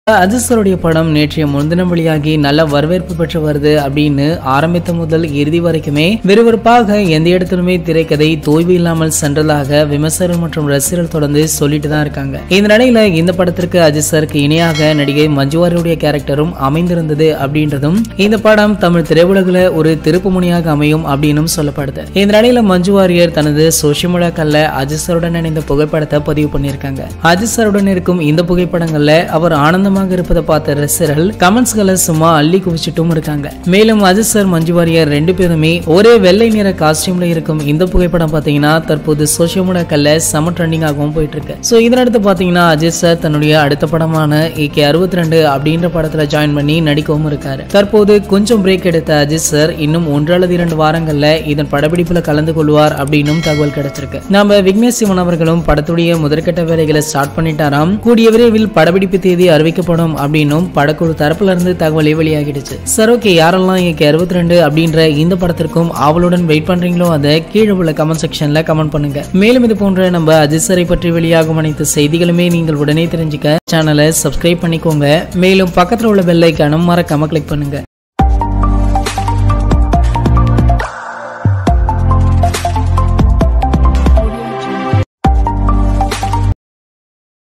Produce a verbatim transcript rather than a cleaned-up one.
அஜித் சாருடைய படம் நேற்றைய முன்தினம் வெளியாகி நல்ல வரவேற்பு பெற்று வருது அப்படின்னு ஆரம்பித்த முதல் இறுதி வரைக்குமே விறுவிறுப்பாக எந்த இடத்திலுமே திரைக்கதை தோய்வு இல்லாமல் சென்றதாக விமர்சகர்கள் மற்றும் ரசிகர்கள் தொடர்ந்து சொல்லிட்டு தான் இருக்காங்க. இந்த நிலையில இந்த படத்திற்கு அஜித் சாருக்கு இணையாக நடிகை மஞ்சு வாரியருடைய கேரக்டரும் அமைந்திருந்தது அப்படின்றதும் இந்த படம் தமிழ் திரையுலகில் ஒரு திருப்பு முனையாக அமையும் அப்படின்னு சொல்லப்படுது. இந்த நிலையில மஞ்சு வாரியர் தனது சோசியல் மீடியாக்கள்ல அஜித் சாருடன் இணைந்த புகைப்படத்தை பதிவு பண்ணியிருக்காங்க. அஜித் சாருடன் இருக்கும் இந்த புகைப்படங்கள்ல அவர் ஆனந்தமாக இருப்பதை பார்த்த ரசிகர்கள் கமெண்ட்ஸ்களை சும்மா அள்ளி குவிச்சிட்டும் இருக்காங்க. மேலும் அஜித் சார் மஞ்சு வாரியர் ரெண்டு பேருமே ஒரே வெள்ளை நிற காஸ்டியூம்ல இருக்கும் இந்த புகைப்படம் பாத்தீங்கன்னா தற்போது சோசியல் மீடியாக்கள்ல செம ட்ரெண்டிங் ஆகவும் போயிட்டு இருக்கு. சோ இதனடுத்து பாத்தீங்கன்னா அஜித் சார் தன்னுடைய அடுத்த படமான ஏகே அறுபத்தி ரெண்டு அப்படின்ற படத்துல ஜாயின் பண்ணி நடிக்கவும் இருக்காரு. தற்போது கொஞ்சம் பிரேக் எடுத்த அஜித் சார் இன்னும் ஒன்று அல்லது இரண்டு வாரங்கள்ல இதன் படப்பிடிப்புல கலந்து கொள்வார் அப்படின்னும் தகவல் கிடைச்சிருக்கு. நம்ம விக்னேஷ் சிவன் அவர்களும் படத்துடைய முதற்கட்ட வேலைகளை ஸ்டார்ட் பண்ணிட்டாராம். கூடிய விரைவில் படப்பிடிப்பு தேதி அறிவிக்கப்படும் அப்படின்னும் படக்குழு தரப்புல இருந்து தகவலே வெளியாகிடுச்சு. சார் ஓகே, யாரெல்லாம் ஏகே அறுபத்தி ரெண்டு அப்படின்ற இந்த படத்திற்கும் ஆவலுடன் வெயிட் பண்றீங்களோ அதை கீழே உள்ள கமெண்ட் செக்ஷன்ல கமெண்ட் பண்ணுங்க. மேலும் இது போன்ற நம்ம அஜித் சாரை பற்றி வெளியாகும் அனைத்து செய்திகளுமே நீங்கள் உடனே தெரிஞ்சுக்க சேனலை சப்ஸ்கிரைப் பண்ணிக்கோங்க. மேலும் பக்கத்தில் உள்ள பெல் ஐகானும் மறக்காம கிளிக் பண்ணுங்க.